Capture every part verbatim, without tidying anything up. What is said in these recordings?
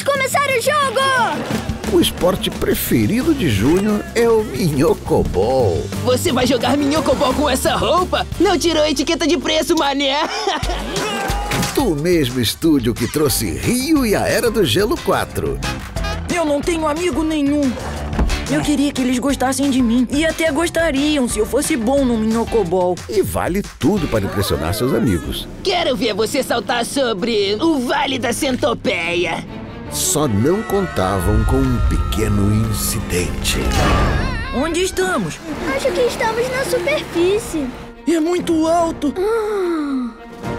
começar o jogo! O esporte preferido de Júnior é o minhocobol. Você vai jogar minhocobol com essa roupa? Não tirou a etiqueta de preço, mané! Do mesmo estúdio que trouxe Rio e a Era do Gelo quatro. Eu não tenho amigo nenhum. Eu queria que eles gostassem de mim. E até gostariam se eu fosse bom no minhocobol. E vale tudo para impressionar seus amigos. Quero ver você saltar sobre o Vale da Centopeia. Só não contavam com um pequeno incidente. Onde estamos? Acho que estamos na superfície. É muito alto. Ah.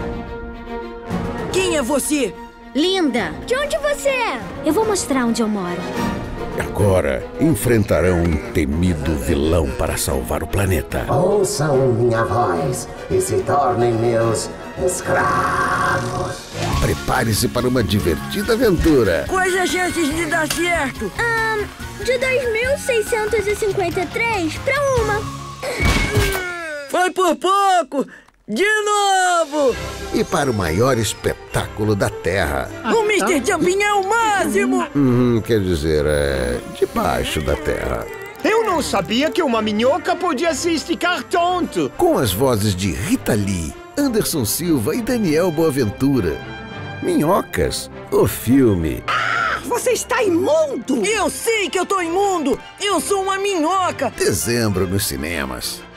Quem é você? Linda! De onde você é? Eu vou mostrar onde eu moro. Agora enfrentarão um temido vilão para salvar o planeta. Ouçam minha voz e se tornem meus escravos. Prepare-se para uma divertida aventura. Quais as chances de dar certo? Um, de dois mil seiscentos e cinquenta e três para uma. Foi por pouco! De novo! E para o maior espetáculo da Terra. O mister Jumping é o máximo! Hum, quer dizer, é debaixo da Terra. Eu não sabia que uma minhoca podia se esticar tanto. Com as vozes de Rita Lee, Anderson Silva e Daniel Boaventura. Minhocas, o filme. Ah, você está imundo! Eu sei que eu tô imundo! Eu sou uma minhoca! Dezembro nos cinemas.